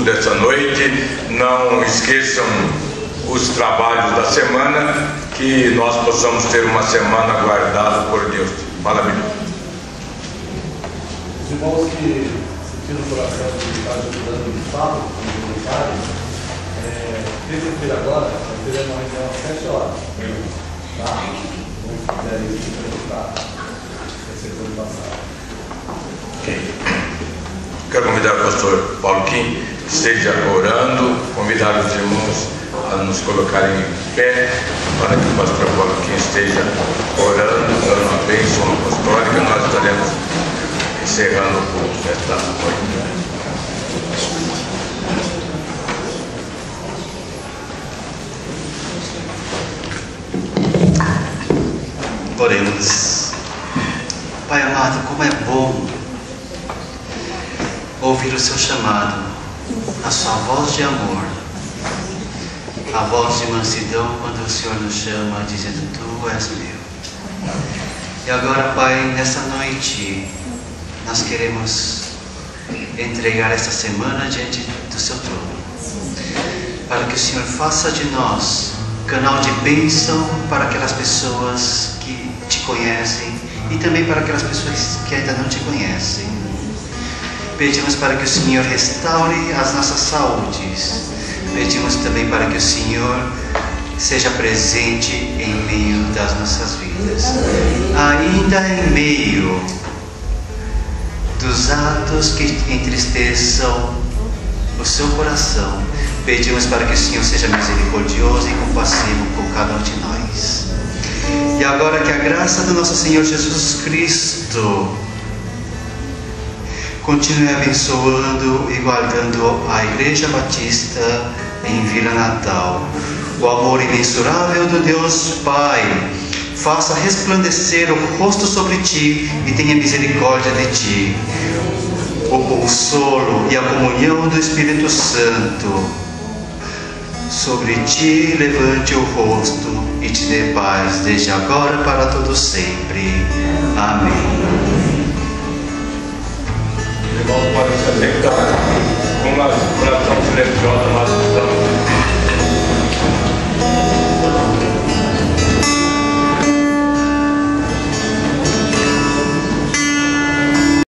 culto dessa noite. Não esqueçam os trabalhos da semana, que nós possamos ter uma semana guardada por Deus. Fala, Bíblia. Os irmãos que sentiram o coração de estar ajudando no sábado, como voluntários, terça-feira agora, nós teremos uma reunião às 7 horas. Tá? Vamos fazer isso para receber o passado. Ok. Quero convidar o pastor Paulo Kim, que esteja orando, convidar os irmãos a nos colocarem em pé, para que o pastor Paulo Kim esteja orando, dando uma bênção apostólica. Nós estaremos encerrando o culto desta noite. Oremos. Pai amado, como é bom ouvir o seu chamado, a sua voz de amor, a voz de mansidão quando o Senhor nos chama dizendo: Tu és meu. E agora, Pai, nessa noite nós queremos entregar esta semana diante do seu trono, para que o Senhor faça de nós canal de bênção para aquelas pessoas que te conhecem e também para aquelas pessoas que ainda não te conhecem. Pedimos para que o Senhor restaure as nossas saúdes. Pedimos também para que o Senhor seja presente em meio das nossas vidas, ainda em meio dos atos que entristeçam o seu coração. Pedimos para que o Senhor seja misericordioso e compassivo com cada um de nós. E agora que a graça do nosso Senhor Jesus Cristo continue abençoando e guardando a Igreja Batista em Vila Natal. O amor imensurável do Deus Pai faça resplandecer o rosto sobre ti e tenha misericórdia de ti. O consolo e a comunhão do Espírito Santo sobre ti levante o rosto e te dê paz desde agora para todo sempre. Amém. Os irmãos podem se assentar com uma oração silenciosa.